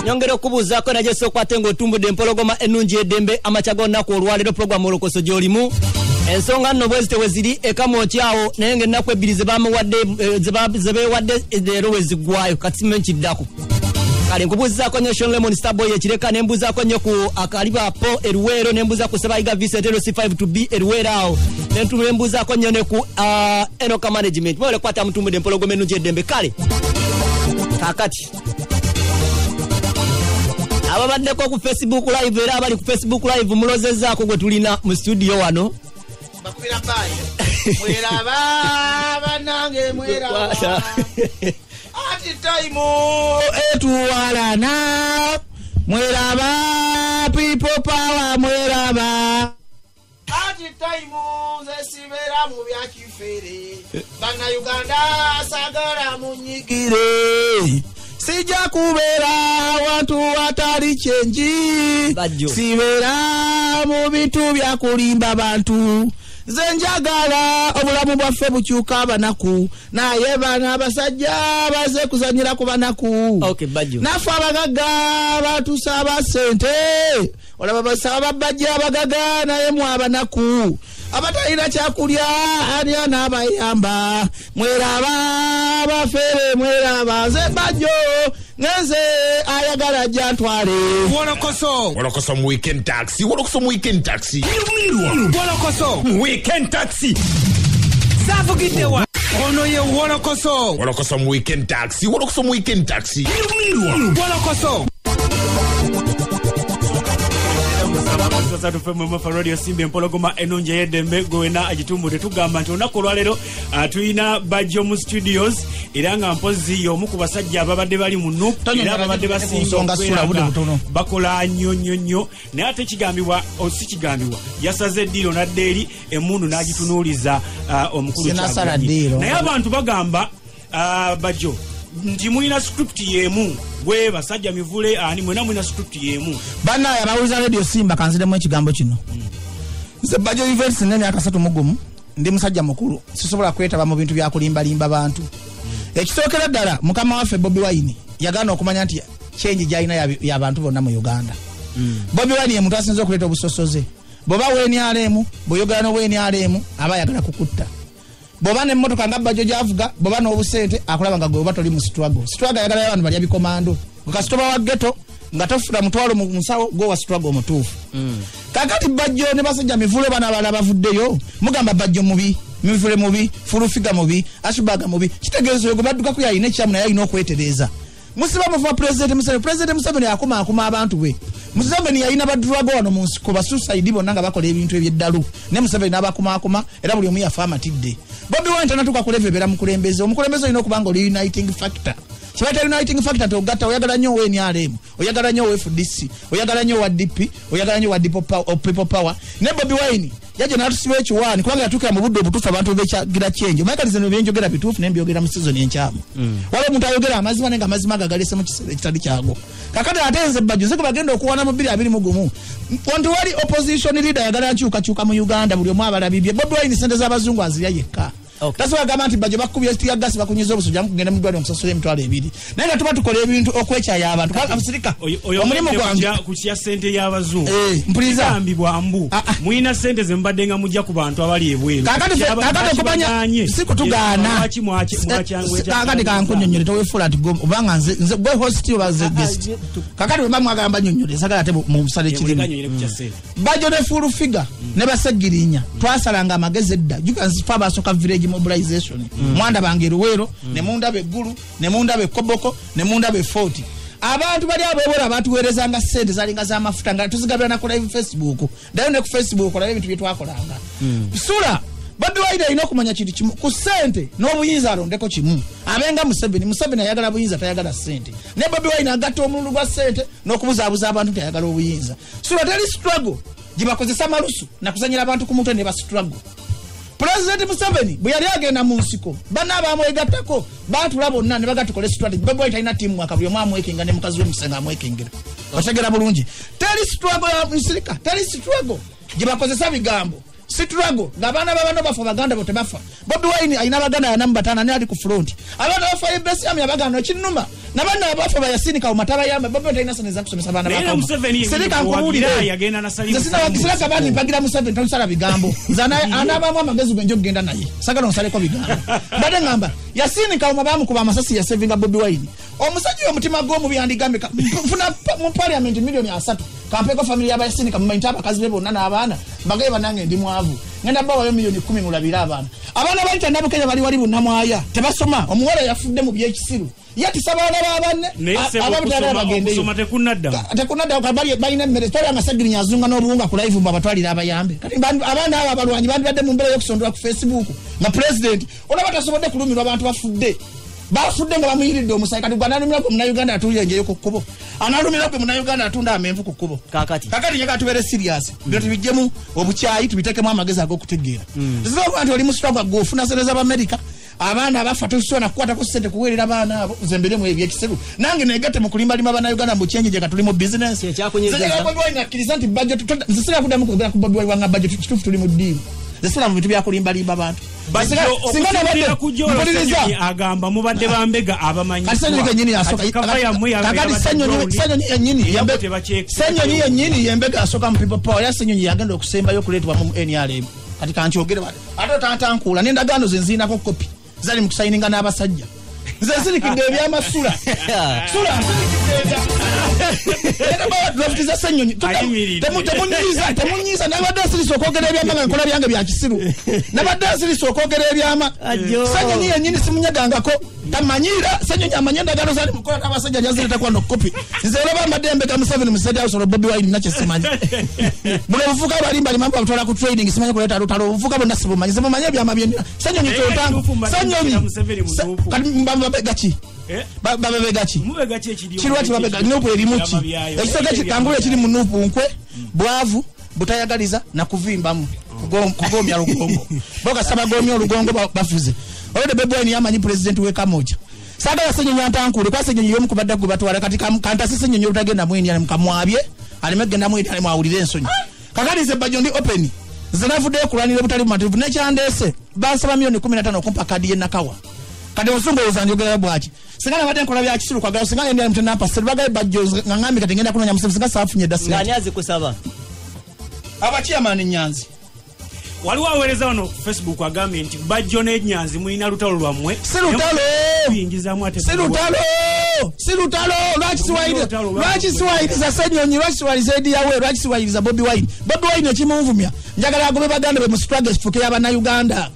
Nyongera okubuzaako naje sokwate ng'otumbudde empologoma ennungi eddembe amachago nnaku olwaleero programu Wolokoso gy'olimu. Ensonga nno bwe zitewe ziri ekamokyawo naye ng'ennaku ebbiri ze beewadde leero we ziggwayo kati simanyi kiddako. Kale nkubuuzizaako nnyo Sean Lemon Starboy ekireka ne mbuuzaako nnyo ku akaliba po Eruwero ne mbuuza ku Sebayiga Vincent C5 to B Eruwero awo ne mbuuzaako nnyo ne ku Enoka Management bwole kwata mutumbudde empologoma ennungi eddembe. Kale kakati ababaddeko ku Facebook live era abali ku Facebook live mulozezzaako gwe tulina mu studio wano bakubira baye mweraba banange mweraba ati time etuwalana mweraba people power mweraba ati time zesibera mu byakifere bana Uganda sagara munyigire sija kubera watu watali chenji Bajjo. Sibera mu bintu bya kulimba abantu zenjagala obulamu bwaffe bukyuka abanaku naye bana abasajja baze kuzanyira ku banaku. Okay, Bajjo. Nafe abagaga batusaba sente olaba basaba bajja abagaga naye mu abanaku abatalina kyakulya ani anabayamba mweraba bafere mweraba ze Bajjo ngeze ayagala jantwale Wolokoso mu weekend taxi Wolokoso mu weekend taxi Safugidewa ono ye Wolokoso mu weekend taxi Wolokoso Sasa tufemu mu radio Simba empologoma ennungi eddembe gwena agitumbudde tugamba nti olunaku olwaleero tuyina Bajjo mu studios era nga mpozi y'omu ku basajja ababadde bali mu nup era ababadde basinga bakola nnyo naye ate kigambibwa si kigambibwa yasaze eddiiro n'adda eri emmundu n'agitunuuliza omukulu naye abantu bagamba Bajjo nti mulina script yemu gwe basajja mivule ani mwena mulina script yemu bana yabawuliza radio Simba kanzidemu ekigambo kino nze Bajjo events nene akasatu mugumu ndi musajja mukulu sisobola kwetaba mu bintu bya kulimba bantu ekisookera ddala mukama waffe Bobi Wine yagana okumanya nti change gyalina y'abantu bonna mu Uganda. Bobi Wine ye muntu asinze okuleeta obusosoze boba weni alemu boyogera no weni alemu aba yagala kukutta boba ne mmotoka nga Bajjo javuga boba n'obusente akulaba nga gwe oba toli mu struggle yagala abantu bali abikomando ukasitoba wa ghetto nga tofuna mutwalo mu nsawo go wa struggle omutuufu. Kakati Bajjo ne basajja mivule bana bala bavuddeyo mugamba Bajjo mubi mivule mubi furufiga mubi ashubaga mubi kitegeezo yo badduka ku yayine kyamu naye ayina okwetereza musiba mufa president Museveni akuma abantu bwe Museveni yayina badruago wano mu nsiko basuicide bonna nga bakola ebintu ebyeddalu ne Museveni n'abakuma era buli omu yafa amatidde. Bobi Wine tanatuka kuleve bera mukulembeze omukulembeze olina okubanga oli uniting factor kibaita uniting factor togatta oyagala nnyo weni alemu oyagala nnyo FDC oyagala nnyo wa DP oyagala nnyo wa people power ne Bobi Wine yaje natusibe ekiwani kubanga yatuukira mu budde obutuufu abantu bechagira change omayikalize no byenjogera bituufu ne mbyogera mu season enkyamu waliwo omuntu ayogera amazima nenga amazima gagalese mu kiseera ekitali kyago kakati atenze Bajjo ze bagenda okuwana mu 2021 wantu wali opposition leader yagala nkyuka mu Uganda buli omu abalabibye Bobi Wine sente z'abazungu azirya yekka. Okay. That's why gamati Bajjo bakubye stiya gas bakunyiza obusujja mukugenda mu ddwaliro omusasule emitwalo 2 naye nga tuba tukola ebintu okwecha y'abantu abasirika omulimu gwange kuchya sente y'abazungu mpuliza ambibwa mbu muina sente ze mbadde nga mujja ku bantu abali ebweru kakati okubanya sikutugana kakati kankunyonyole towefula ati obanga nze gwe host obaze guest kakati bwe bamwagamba nyonyole sagala ate mu busale kirimu Bajjo ne full figure ne basegirinya twasalanga amagezi edda jukansifa basoka village mobilization mwanda bange Eruwero ne munda beggulu ne munda bekoboko ne munda be 40 abantu bali abobora batuwerezanga sente zalinga za mafuta nga tuzigabana ku live Facebook dayo ne ku Facebook ola ebintu byetwakolanga sura Bobi Wine ino kumanya kintu kimu ku sente n'obuyinza alondeko kimu abenga Museveni ayagala buyinza tayagala sente ne Bobi Wine agatta omululu gwa sente n'okubuzaabuza abantu tayagala obuyinza sura tali struggle gibakozesa malusu na kuzanyira abantu ku mutwe ne ba struggle. President Museveni bwe yali agenda mu nsiko bana bamwegattako batula bonna ne bagatukole strategy Bobi Wine talina timu akabyo mwamwekinga ne mukazi we Musenga amwekingira bategera bulungi tali struggle ya nsirika tali struggle gibakozesa bigambo struggle ngabana babano bafa baganda bote bafa Bobi Wine ayina baganda ya namba 5 ne ali ku front abana bafa ebesi ami abaganda kinuma nabana abafa bayasinika omataba yamba baba tainasoneza kusomesa bana bakoma serika nkubulira yagenda na salimu sina wakisira kabani mpagira Museveni talusala bigambo zana anaba amagezi gwenjo kugenda naye sagala onsale ko bigambo bade ngamba yasinika omabamu kuba amasasi ya sevinga Bobi Wine omusajja omutima gomu byandigamika mfuna mu parliament milioni 3 kampeko familia yaba yasinika mu maintaba kazi bebo nana abana bagaye banange ndi mwavu ngenda bawa milioni 10 mulabira abana baita ndabo Kenya bali bunamwaya tebasoma omuwala yafudde mu byekisiru yati sabana babanne ababutara bagende kusoma tekunadda kabali balina mmere tola amasagiri nyazunga n'obuwunga ku live mbabatwalira abayambe kati abana aba balwanyi badde mu mbere yokusondwa ku Facebook na president olabata sobodde kulumirwa abantu bafudde nga bamuyiridde omusayi kati gwanalumira ku Uganda atuyengeyo ku kkubo analumira ku Uganda atunda amenvu ku kkubo kakati nyaka tubere serious byo tubijjemu obukyayi tubitekemu amagezi ag'okutegeera zizo abantu oli mu struggle gofuna sereza ba America abana abafa tusona kukwata ku sente kuwerera abana abo zembere mu ebyekiselu nange negate mu kulimba lima bana Uganda mu chenje katuli mu business ekyakunyezeza Bobi Wine akkirizanti budget zisira kudamu ku Bobi Wine wanga budget kitufu tuli mu ddimu zisira mu bitu bya kulimba limba abantu singana badde kujola agamba mubadde bambega abamanyi kasanyo nyini asoka kakati sanyo nyini yembega asoka mu people power yasanyo yagenda okusemba yo kuletwa mu NRM kati kanti ogere bade ato tatankula nendagano zenzina ko copy zali mu kusayininga n'abasajja zensirikide ebyamasula sula era bawa draft za sanyo temunyiza n'abadasiri sokogera ebyamanga nkola byange bya kisiru n'abadasiri sokogera ebyama sanyo nyini simunyagangako tamanyira sanyo nyamanyenda gano zali mukola n'abasajja jazireta kwa no copy nzera bamadembe ga Museveni musajja usoro Bobi Wine nache simanyi bule bufuka balimba limamba batwala ku trading simanyi kuleta lutalo bufuka bonda sibumanyi sibumanyi byama byenda sanyo nyitotangu sanyo kati mbamba begachi baba begachi mubegachi ekiriyo kirwati babega nopo erimuki ekisoga kikangule kiri munupu nkwe bwavu butayagaliza na kuvimbamu kugomya lugongo boka saba gomya lugongo bafuze olede Bobi Wine yamanyi president we kamoja saga yasenyo nyantankule kwa senyo yomu kubadda kubatwala kati kanta sisenyo nyotagenda mweni ali mukamwabye ali megenda mweni ali mwawulire ensonyi kakali ze Bajjo ndi open zinavude kulanira butali mativu nekyandese basaba milioni 15 okumpa kadi ye nakawa kadi osungo uzanjogera bwachi singana bade nkola bya kisuru kwa galo singana ndi mtenda pa serbaga Bajjo ngangami kati ngenda kunonya Museveni singa safunye dasi nganyazi kusaba abachia mani nyanzi waliwo aweereza wano Facebook agambye nti Bajjo n'Enyanzi mulina lutalo lwammwe sirutalo lwaki siwayiriza Ssenyonyi lwaki siwayiriza Ediyawe lwaki siwayiriza Bobi Wine ekimuvumya njagala agobe baganda be mu struggle sifuke y'abana Uganda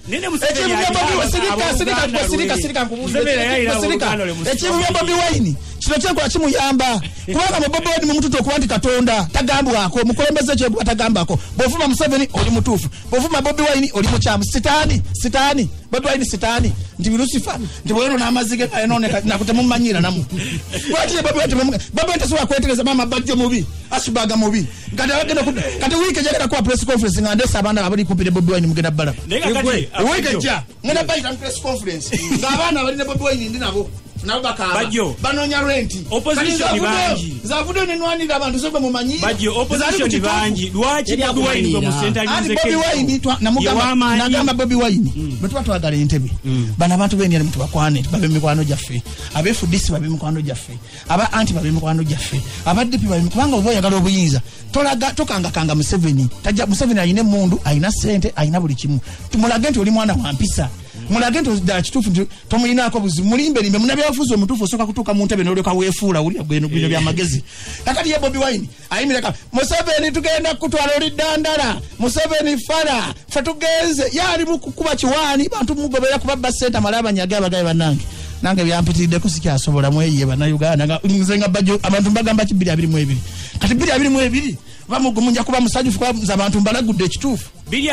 ekimuvumya Bobi Wine kino kyenkola kimuyamba kubanga mu Bobi Wine mu mututu okuba nti Katonda tagambwako mukulembeze kyekuba tagambako bwofuma Museveni oli mutuufu bwofuma Bobi Wine oli mukyamu sitaani Bobi Wine sitaani nti Lucifer nti bwero n'amazige ayononeka nakutemumanyira namu lwaki Bobi Wine tasobola kwetereza mama Bajjo mubi asubaga mubi kati wiiki ejagenda kuwa press conference nga ndesa abaana abali kumpire Bobi Wine mugenda bbala wiiki ejja ngenda bayita mu press conference ng'abaana abalina Bobi Wine ndi nabo Bajjo banonya renti opposition bangi zavudo nenwanira abantu sobe mumanyi Bajjo opposition bangi lwaki Bobi Wine ngo musentalize Bobi Wine nagamba Bobi Wine betwa twagala entebe bana abantu bene mtu bakwane babe mikwano jaffe abefudisi babe mikwano jaffe aba anti babe mikwano jaffe abaddipi babe mikwanga oboyagala obuyinza tolaga tokanga Museveni tajja Museveni ayine mundu ayina sente ayina buli kimu tumulage nti oli mwana wa mpisa mulage nti dala kitufu tomulinaako buzibu mulimbe limbe munabyafuza omutuufu osoka kutuuka mu ntebe n'olyoka weefuula wulya bino byamagezi kakati ye Bobi Wine ayimireka Museveni tugenda kutwala oli ddandala Museveni fala fe tugenze yali mukukuba kiwaani bantu mugobera kubabba sente amala abanyage abagaye bannange nange byampitiridde kusikyasobola mweye bannayuganda nze nga Bajjo abantu mbagamba 222 kati 222 bamugumunja kuba musajjufu kwa abantu mbalagudde ekituufu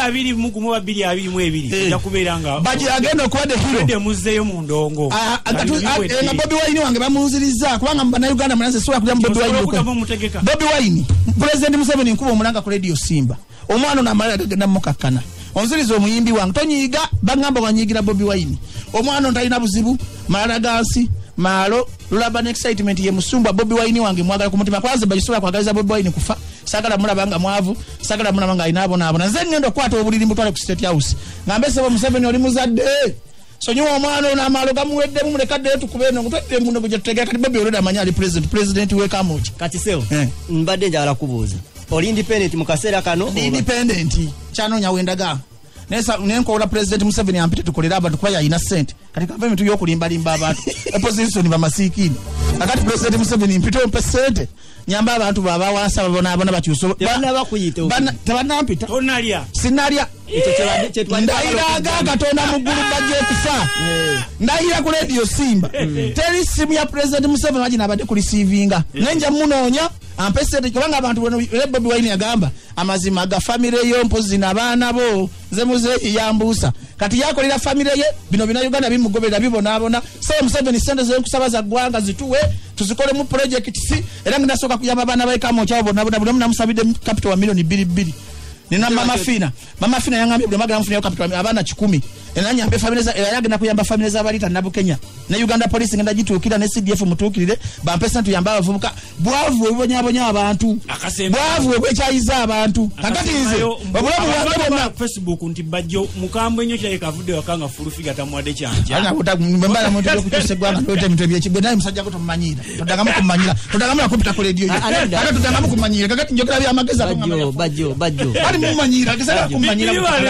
222 ja kubeeranga Bajjo agenda okuba de hero de muzeyo mu ndongo nga Bobi Wine wange bamunziriza kubanga bannayuganda mwanze sobola kulya Bobi Wine Bobi Wine President Museveni nkuba omulanga ku radio Simba omwana n'amala gagenda mukakkana onziriza omuyimbi wange tonyiiga bagamba wanyiigira Bobi Wine omwana ntalina buzibu malala gansi malo lulaba excitement ye musumba Bobi Wine wange mwagala ku mutima kwanza bajisobola kwagaliza Bobi Wine kufa sagala mulabanga mwavu sagala mulabanga inaabo nabo nze ngendo kwata obuliri mutwale ku State House ngambe sebo Museveni oli muzadde sonyiwa omwana ono amaalo gamuweddemu mulekadde tukube eno ngutwedde muno gye tutegeka kati Bobi olwedde amanya ali president w'ekamuki kati sewo mbadde njagala kubuuza oli independent mu kaseera kano independent kyanoonya wendaga nenkowola president Museveni ampite tukolera abantu kuba yalina ssente kati kava emintu y'okulimbalimba abantu opposition bamasiikini akati president Museveni mpite ompe ssente nyamba abantu baba wansa babonaabona bakyuso tebanampita sinalya ndayiraga Katonda mu ggulu bajja okufa ndayira ku radio Simba teri simu ya president Museveni wagina abadde ku receivinga nenja munoonya ampesete kubanga abantu Bobi Wine yagamba amazima aga family yo mpozi n'abaana bo nze muze yambuusa kati yakolera family ye bino bina Uganda bimugoberera bibonaabona so Museveni sente ze nkusabaza ggwanga zituwe tuzikole mu project si era nginasoka kuyamba abaana baekamo kyabo bonaabona buli omu namusabidde capital wa milioni 2 nina mama fina yangambye buli magala mufuna capital abaana 10 enanyambe family za yagenda kuyamba family za balita nabu Kenya ne Uganda police ngenda jitukira ne CDF mutukirire bampesa tuyamba abavubuka bwavu obonyabonya abantu bwavu obwekyayiza abantu kakati nze obulamu bwange bonna Facebook nti Bajjo mukambwe nnyo kyaye kavudde wakanga fulu figa tamwade kyanja ana mbala muntu okutuse gwanga tote mtu ebyekigwe naye musajja ko tumanyira todagamu kumanyira todagamu kupita ku radio yo ata todagamu kumanyira kakati njogera bya mageza Bajjo ali mumanyira kisala kumanyira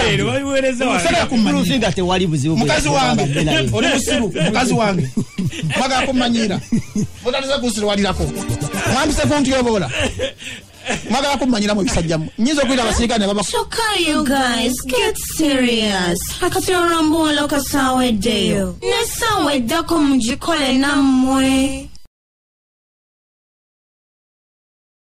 fulu figa tewali buzibu mukazi wange oli musiru mukazi wange maga kumanyira botaliza kusirwalirako mwambise konti yobola maga kumanyira mu bisajjamu nyizo kwira abasirikane baba so you guys get serious akatira rambo lokasawe deyo nesawe dako mujikole namwe